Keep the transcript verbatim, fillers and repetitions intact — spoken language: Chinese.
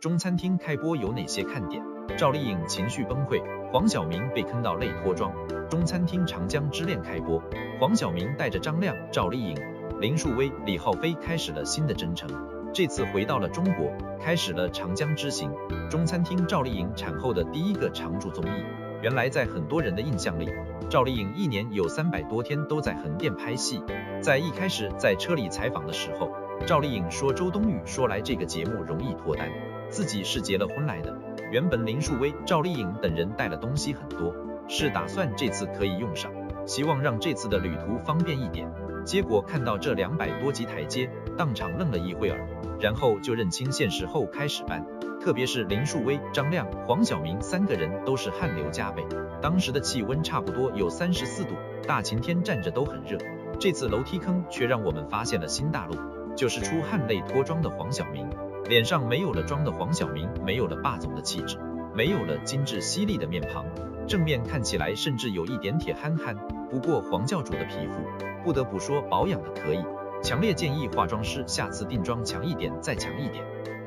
中餐厅开播有哪些看点？赵丽颖情绪崩溃，黄晓明被坑到泪脱妆。中餐厅长江之恋开播，黄晓明带着张亮、赵丽颖、林树薇、李浩飞开始了新的征程。这次回到了中国，开始了长江之行。中餐厅赵丽颖产后的第一个常驻综艺。原来在很多人的印象里，赵丽颖一年有三百多天都在横店拍戏。在一开始在车里采访的时候，赵丽颖说周冬雨说来这个节目容易脱单，自己是结了婚来的。原本林树薇、赵丽颖等人带了东西很多，是打算这次可以用上，希望让这次的旅途方便一点。结果看到这两百多级台阶，当场愣了一会儿，然后就认清现实后开始搬。特别是林树薇、张亮、黄晓明三个人都是汗流浃背，当时的气温差不多有三十四度，大晴天站着都很热。这次楼梯坑却让我们发现了新大陆，就是出汗泪脱妆的黄晓明。脸上没有了妆的黄晓明没有了霸总的气质，没有了精致犀利的面庞，正面看起来甚至有一点铁憨憨。不过黄教主的皮肤不得不说保养的可以，强烈建议化妆师下次定妆强一点再强一点。